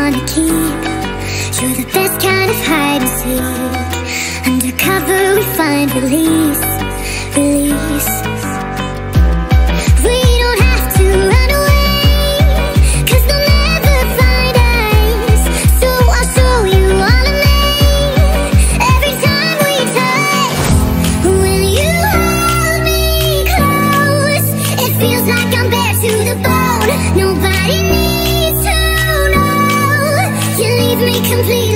wanna keep. You're the best kind of hide and seek. Undercover we find release, release. We don't have to run away, 'cause they'll never find us. So I'll show you all of me every time we touch. When you hold me close, it feels like I'm bare to the bone. Nobody needs to know. You leave me complete.